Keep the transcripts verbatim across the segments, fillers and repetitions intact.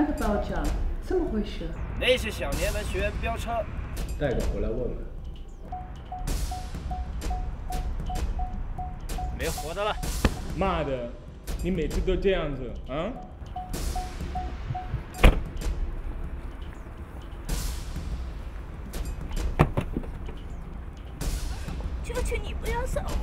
那个包长怎么回事？ 那是小年们学员飙车， 带个回来问问。 没活的了。 妈的，你每次都这样子啊？ 求求你不要走！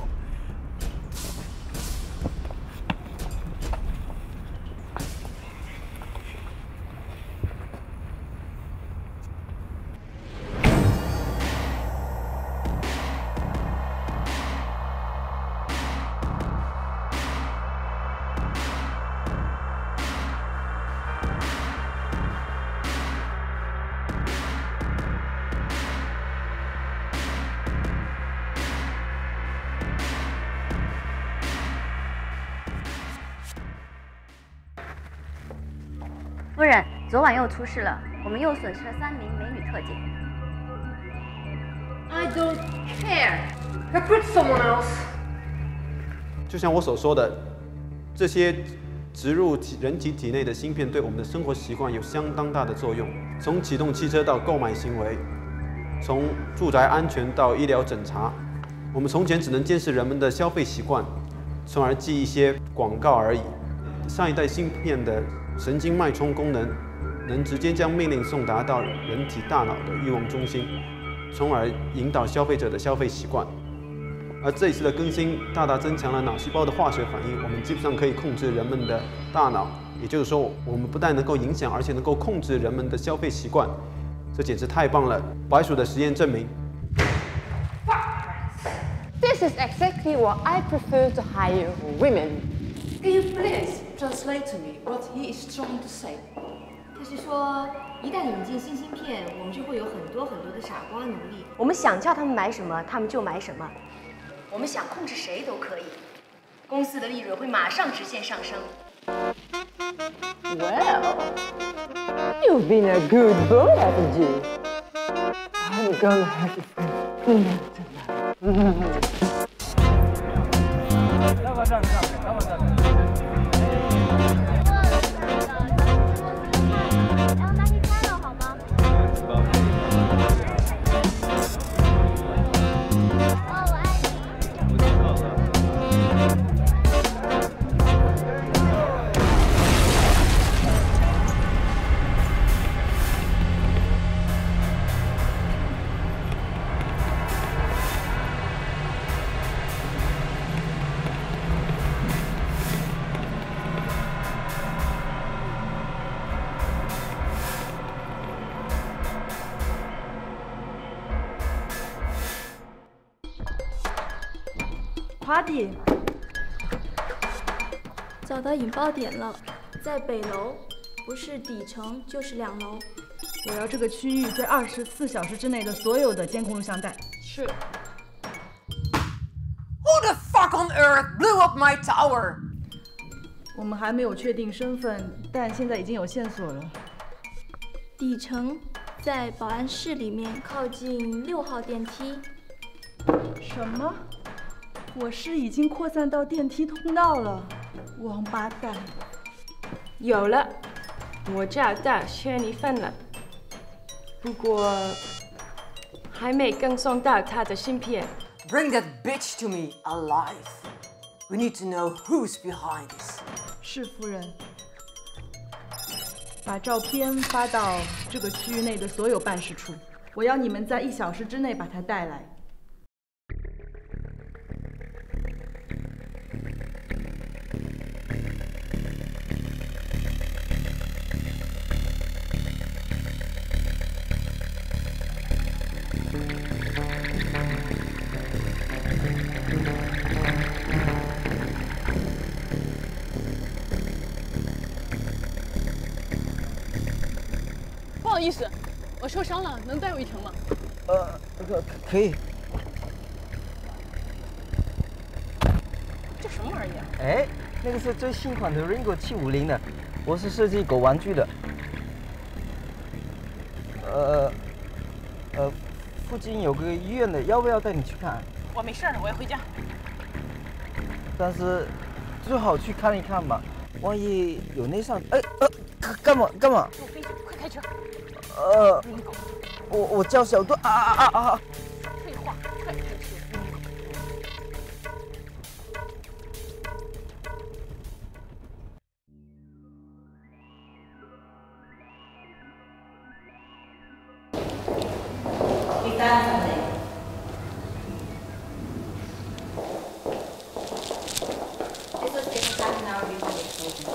夫人，昨晚又出事了，我们又损失了三名美女特警。I don't care. Recruit someone else. 就像我所说的，这些植入人体体内的芯片对我们的生活习惯有相当大的作用。从启动汽车到购买行为，从住宅安全到医疗诊查，我们从前只能监视人们的消费习惯，从而记一些广告而已。上一代芯片的神经脉冲功能能直接将命令送达到人体大脑的欲望中心，从而引导消费者的消费习惯。而这一次的更新大大增强了脑细胞的化学反应，我们基本上可以控制人们的大脑。也就是说，我们不但能够影响，而且能够控制人们的消费习惯，这简直太棒了！白鼠的实验证明。 This is exactly what I prefer to hire women. Can you please translate to me what he is trying to say? 他是说，一旦引进新芯片，我们就会有很多很多的傻瓜奴隶。 我们想叫他们买什么，他们就买什么；我们想控制谁都可以。公司的利润会马上直线上升。 Well, you've been a good boy, haven't you? I'm gonna have to clean up tonight. 让我站着，让我站着。 华弟， 找到引爆点了，在北楼，不是底层就是两楼。 我要这个区域在二十四小时之内的所有的监控录像带。 是。Who the fuck on earth blew up my tower? 我们还没有确定身份，但现在已经有线索了。 底层在保安室里面，靠近六号电梯。 什么？我市已经扩散到电梯通道了，王八蛋！ 有了，我找到缺一份了，不过还没更送到他的芯片。 Bring that bitch to me alive. We need to know who's behind this. 是夫人。把照片发到这个区域内的所有办事处，我要你们在一小时之内把他带来。 不好意思，我受伤了，能带我一程吗？ 呃，可可以。 这什么玩意儿？ 哎，那个是最新款的 Ringo 七五零的，我是设计狗玩具的。呃，呃，附近有个医院的，要不要带你去看？ 我没事儿，我要回家。 但是最好去看一看吧。 万一有内伤，哎呃，干嘛干嘛？ 给我飞起，快开车！ 呃，我我叫小段啊啊啊啊！ 废话，快开车！ We found something. This was just half an hour before the explosion.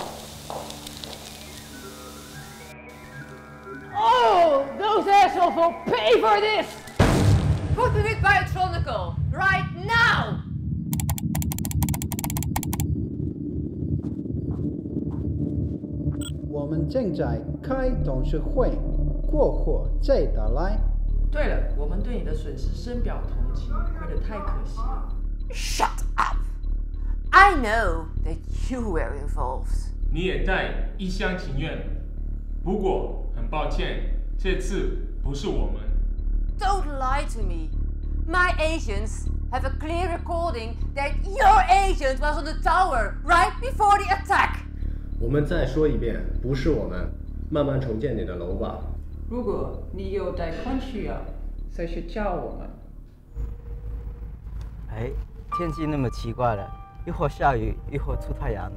Oh, those assholes will pay for this! Put me with Biotronical right now! 我们正在开董事会，过后再打来。 对了，我们对你的损失深表同情，亏得太可惜了。 Shut up! I know that you were involved. 你也带一厢情愿。不过很抱歉，这次不是我们。 Don't lie to me. My agents have a clear recording that your agent was on the tower right before the attack. 我们再说一遍，不是我们，慢慢重建你的楼吧。 如果你有贷款需要，随时叫我们。 哎，天气那么奇怪了，一会儿下雨，一会儿出太阳的，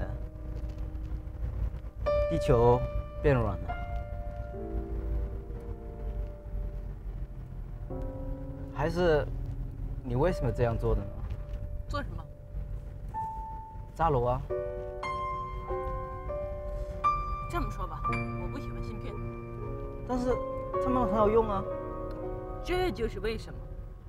地球变软了。还是你为什么这样做的呢？ 做什么？ 炸楼啊！ 这么说吧，我不喜欢芯片， 但是它们很好用啊。 这就是为什么。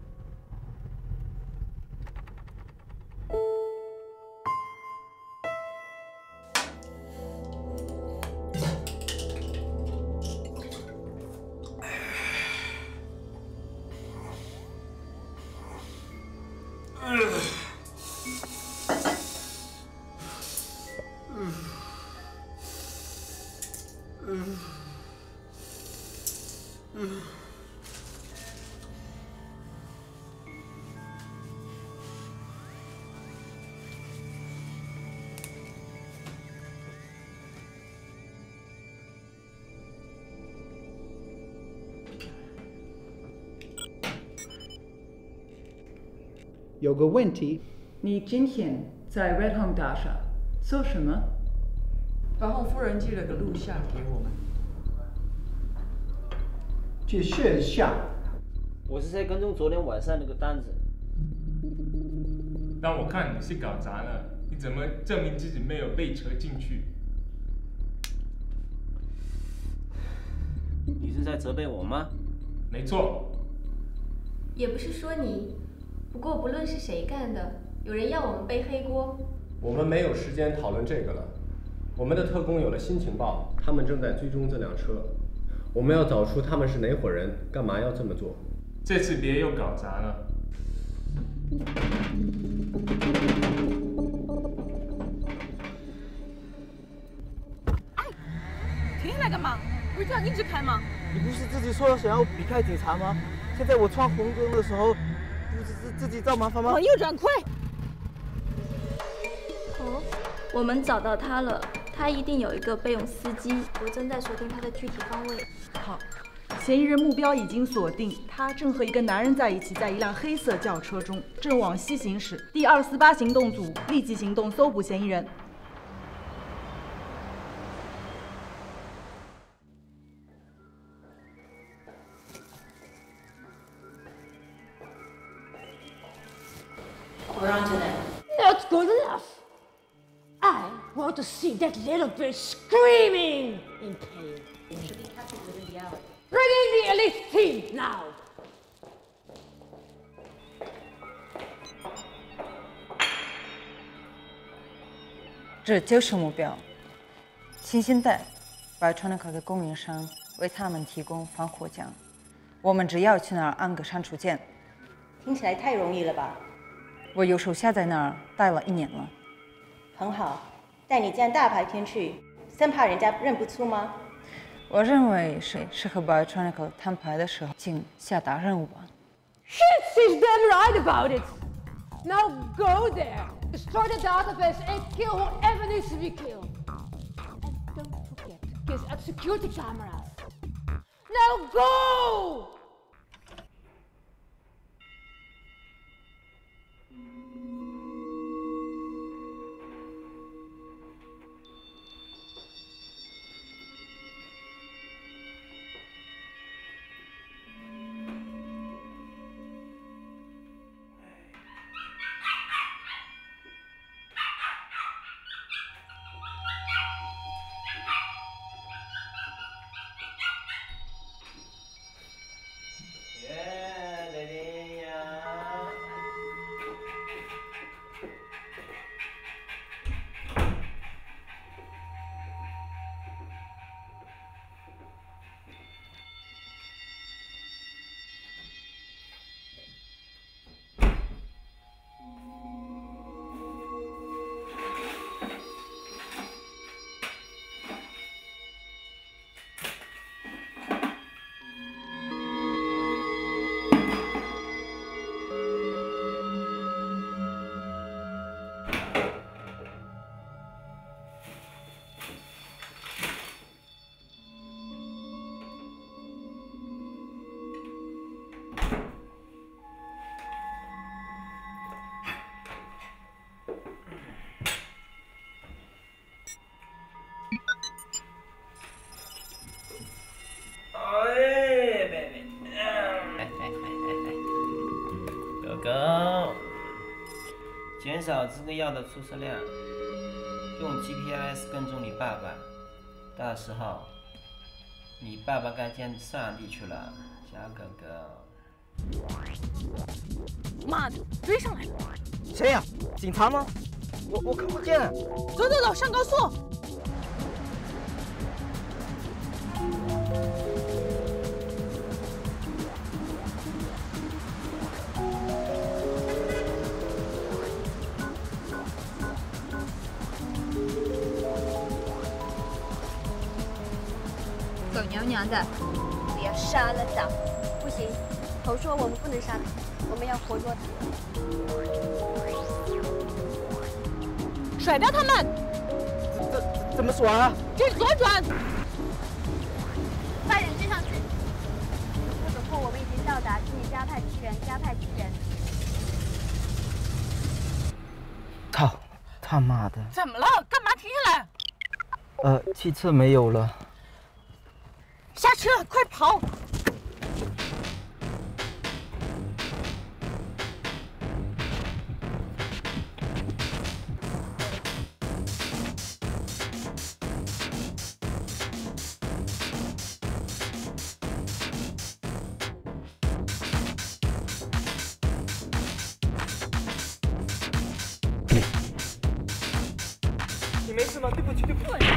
有个问题， 你今天在 Red Home 大厦做什么？然后夫人寄了个录像给我们。 解释一下。 我是在跟踪昨天晚上那个单子。 但我看你是搞砸了，你怎么证明自己没有被扯进去？ 你是在责备我吗？ 没错。 也不是说你，不过不论是谁干的，有人要我们背黑锅。 我们没有时间讨论这个了。我们的特工有了新情报，他们正在追踪这辆车。我们要找出他们是哪伙人，干嘛要这么做？ 这次别又搞砸了。 哎，停下来干嘛？不是叫你一直开吗？ 你不是自己说想要避开警察吗？现在我闯红灯的时候，不是自自己找麻烦吗？ 往右转，快！ 哦，我们找到他了，他一定有一个备用司机，我正在锁定他的具体方位。 好，嫌疑人目标已经锁定，他正和一个男人在一起，在一辆黑色轿车中，正往西行驶。第二四八行动组立即行动，搜捕嫌疑人。 We're on to them. Not good enough. I want to see that little bitch screaming in pain. Should be captured within the hour. Bring in the elite team now. 这就是目标。新兴代 Biotronical 的供应商为他们提供防火墙，我们只要去那儿安个删除键。 听起来太容易了吧？ 我有手下在那儿待了一年了。 很好，但你这样大白天去，生怕人家认不出吗？ 我认为是是和 Biotronical 摊牌的时候，请下达任务吧。 Shit, she's damn right about it. Now go there, destroy the database, and kill whoever needs to be killed. security cameras. Now go! 减少这个药的出售量，用 G P S 跟踪你爸爸，到时候你爸爸该见上帝去了，小狗狗。 妈的，追上来了！ 谁呀、啊？警察吗？我我看不见。 走走走，上高速！ 狗娘娘的，我要杀了他！不行，头说我们不能杀他，我们要活捉他。 甩掉他们！ 怎怎么甩啊？ 这左转！ 快点追上去！特种部我们已经到达，请你加派支援，加派支援。 操他妈的！ 怎么了？干嘛停下来？ 呃，汽车没有了。 下车，快跑！ 你没事吗？对不起，对不起。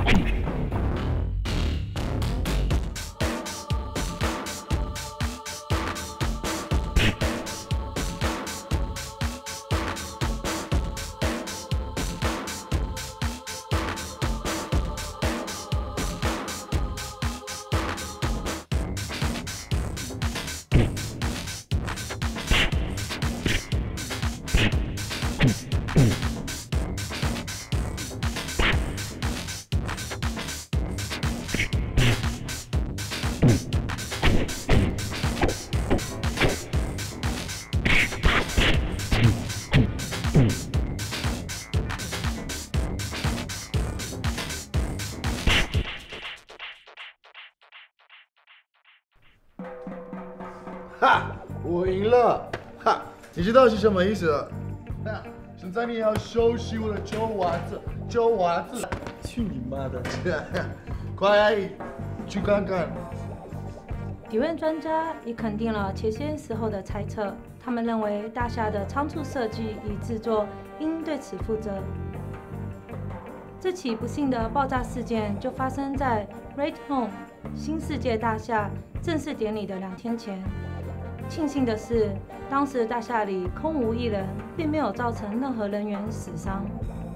哈，我赢了！哈，你知道是什么意思？那现在你要收拾我的旧袜子，旧袜子！去你妈的！快去看看。 提问专家也肯定了前些时候的猜测，他们认为大厦的仓促设计与制作应对此负责。这起不幸的爆炸事件就发生在 Red Home 新世界大厦正式典礼的两天前。庆幸的是，当时大厦里空无一人，并没有造成任何人员死伤。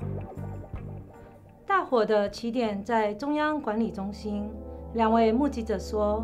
大火的起点在中央管理中心，两位目击者说：“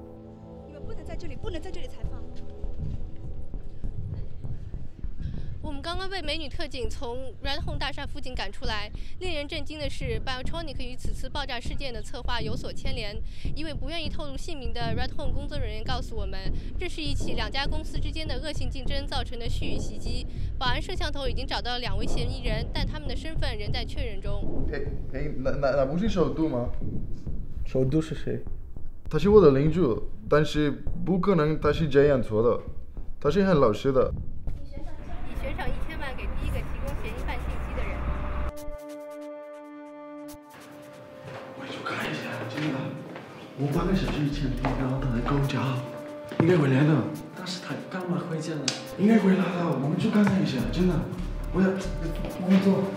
你们不能在这里，不能在这里采访。 我们们刚刚被美女特警从 Red Home 大厦附近赶出来。令人震惊的是 ，Biotronic 与此次爆炸事件的策划有所牵连。一位不愿意透露姓名的 Red Home 工作人员告诉我们，这是一起两家公司之间的恶性竞争造成的蓄意袭击。保安摄像头已经找到了两位嫌疑人，但他们的身份仍在确认中。 嘿，嘿，那那那不是首都吗？ 首都是谁？ 他是我的邻居，但是不可能他是这样做的，他是很老实的。 已悬赏一千万给第一个提供嫌疑犯信息的人。 我去看一下，真的，我半个小时以前听到他在狗叫，应该回来了。 但是他干嘛回家呢？ 应该回来了，我们去看看一下，真的。我要，我们走。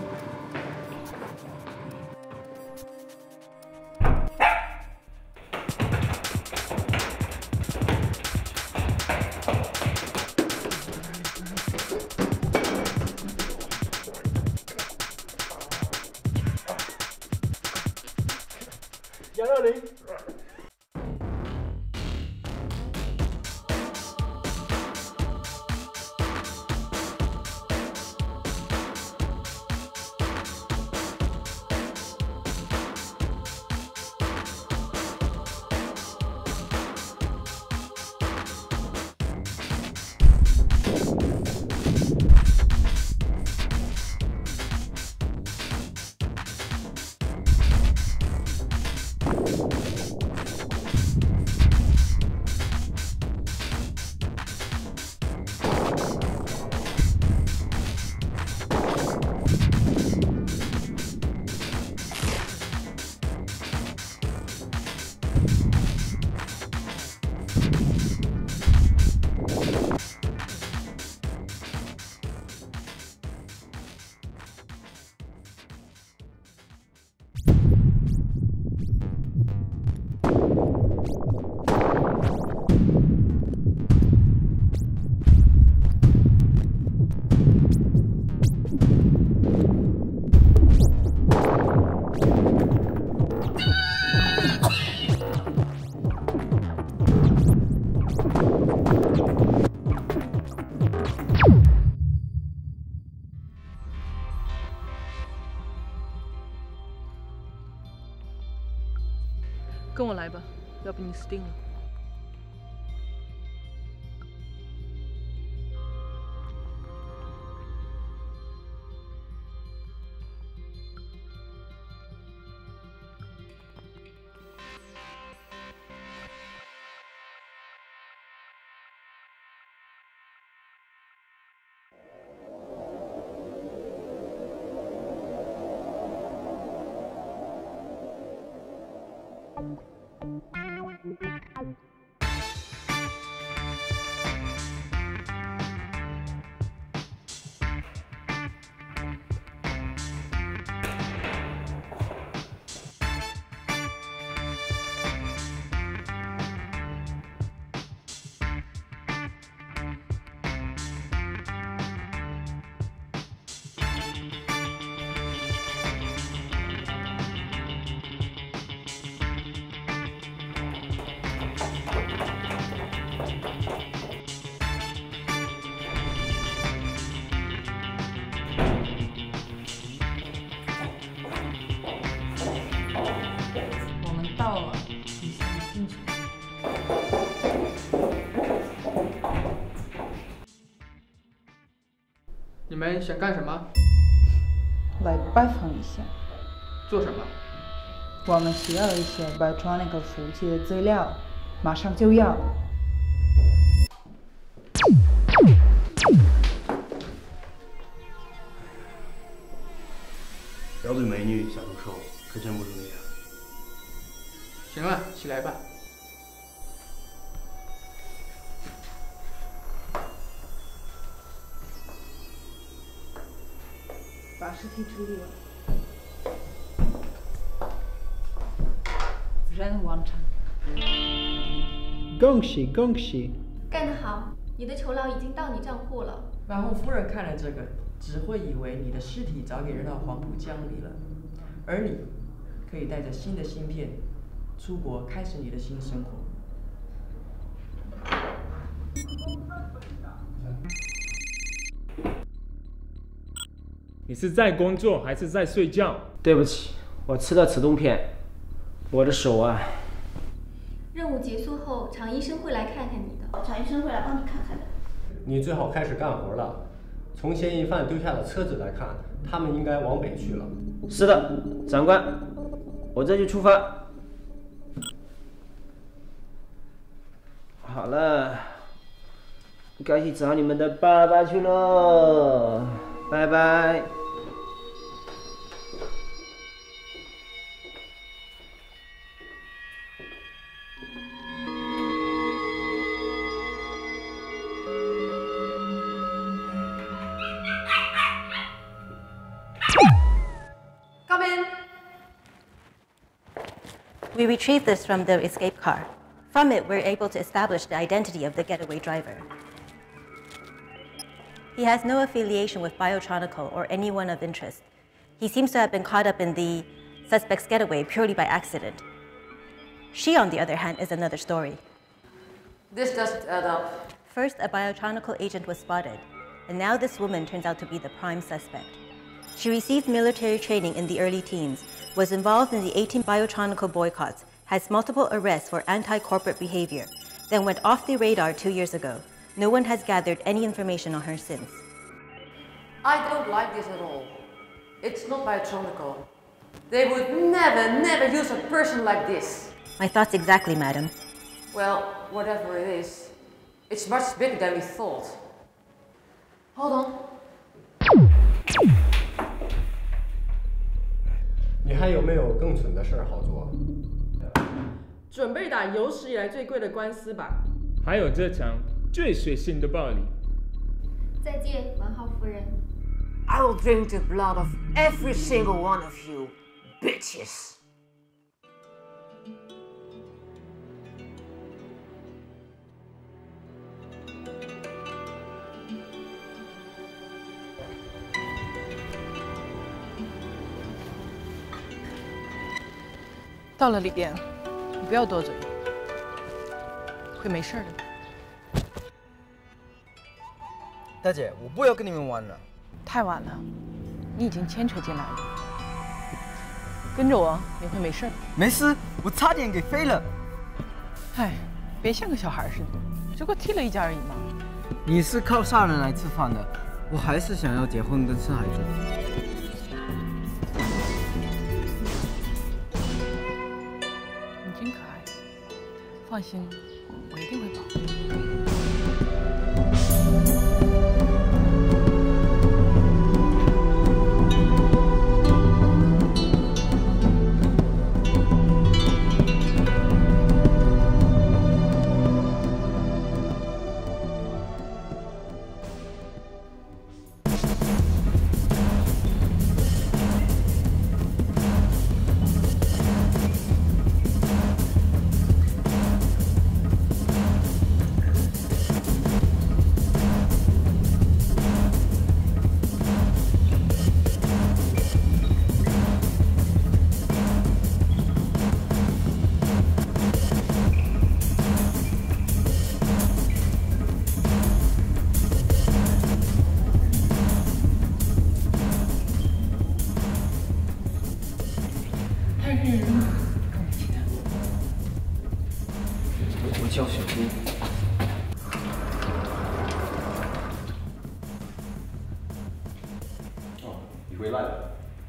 杨二零。 跟我来吧，要不你死定了。 到了，你先进去。 你们想干什么？ 来拜访一下。 做什么？ 我们需要一些 Biotronic 服务器的资料，马上就要。 标准美女小助手，可真不容易啊！ 行了，起来吧。 把尸体处理了。任务完成。 恭喜恭喜！ 干得好，你的酬劳已经到你账户了。 然后夫人看了这个，只会以为你的尸体早给扔到黄浦江里了，而你可以带着新的芯片出国，开始你的新生活。 你是在工作还是在睡觉？ 对不起，我吃了止痛片，我的手啊。 任务结束后，常医生会来看看你的。 常医生会来帮你看看的。 你最好开始干活了。从嫌疑犯丢下的车子来看，他们应该往北去了。 是的，长官，我这就出发。好了，该去找你们的爸爸去喽，拜拜。 Come in. We retrieved this from the escape car. From it, we're able to establish the identity of the getaway driver. He has no affiliation with Biotronical or anyone of interest. He seems to have been caught up in the suspect's getaway purely by accident. She, on the other hand, is another story. This doesn't add up. First, a Biotronical agent was spotted, and now this woman turns out to be the prime suspect. She received military training in the early teens, was involved in the eighteen Biotronical boycotts, has multiple arrests for anti-corporate behavior, then went off the radar two years ago. No one has gathered any information on her since. I don't like this at all. It's not Biotronical. They would never, never use a person like this. My thoughts exactly, madam. Well, whatever it is, it's much bigger than we thought. Hold on. 你还有没有更蠢的事儿好做？ 准备打有史以来最贵的官司吧。 还有这场最血腥的暴力。 再见，文浩夫人。 I will drink the blood of every single one of you, bitches. 到了里边，你不要多嘴，会没事的。 大姐，我不要跟你们玩了。 太晚了，你已经牵扯进来了。跟着我，你会没事。 没事，我差点给飞了。 哎，别像个小孩似的，只不过踢了一脚而已嘛。 你是靠杀人来吃饭的，我还是想要结婚跟生孩子。 你真可爱，放心，我一定会保护你。 我叫小兵。哦，你回来了。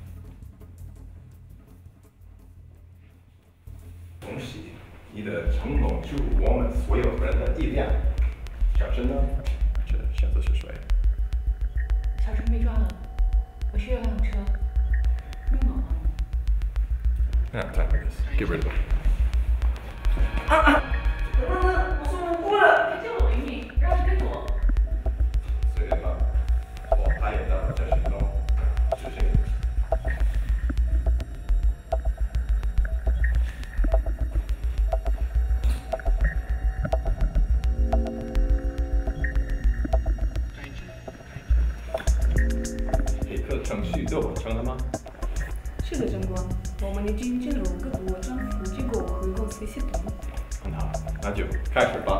恭喜，你的承诺是我们所有人的力量。小申呢？这小子是谁？ 小陈被抓了，我需要辆车。用脑吗？ Yeah, time for this. Get rid of him. 我是无辜的，他救了我一命，让他跟着我。 随便吧，我还有的这行动执行。黑客程序都完成了吗？ 是的，长官，我们已经建了五个国账户，经过我回公司系统。 很好，那就开始吧。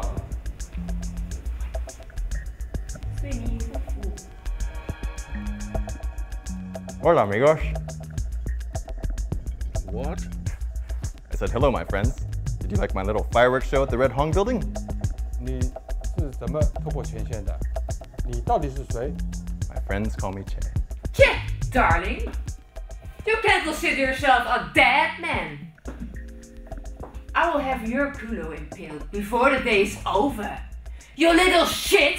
随你夫妇。 Hola, amigos. What? I said hello, my friends. Did you like my little fireworks show at the Red Hong building? 你是怎么突破前线的？你到底是谁？ My friends call me Che. Che, darling. You can't consider yourself a dead man. I will have your culo impaled before the day's over. You little shit!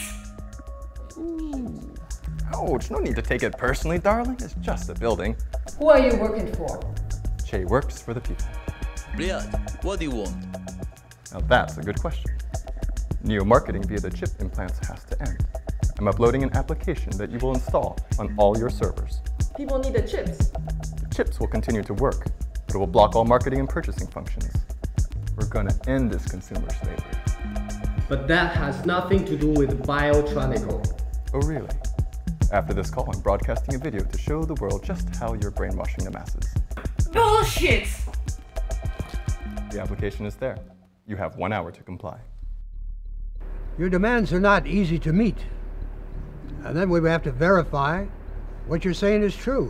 Ouch, no need to take it personally, darling. It's just a building. Who are you working for? Che works for the people. Riyadh, what do you want? Now that's a good question. Neo-marketing via the chip implants has to end. I'm uploading an application that you will install on all your servers. People need the chips. The chips will continue to work, but it will block all marketing and purchasing functions. We're gonna end this consumer slavery. But that has nothing to do with Biotronical. Oh, really? After this call, I'm broadcasting a video to show the world just how you're brainwashing the masses. Bullshit! The application is there. You have one hour to comply. Your demands are not easy to meet. And then we have to verify what you're saying is true.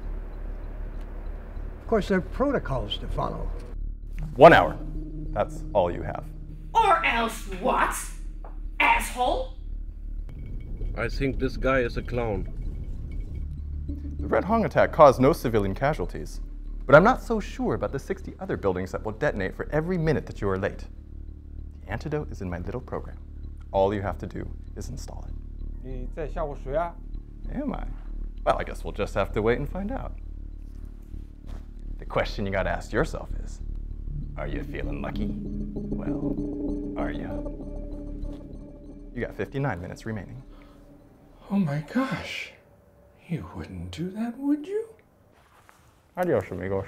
Of course, there are protocols to follow. One hour. That's all you have. Or else what? Asshole? I think this guy is a clown. The Red Hong attack caused no civilian casualties, but I'm not so sure about the sixty other buildings that will detonate for every minute that you are late. The antidote is in my little program. All you have to do is install it. 你在吓唬谁啊？ Am I? Well, I guess we'll just have to wait and find out. The question you gotta ask yourself is, are you feeling lucky? Well, are you? You got fifty-nine minutes remaining. Oh my gosh. You wouldn't do that, would you? Adios, amigos.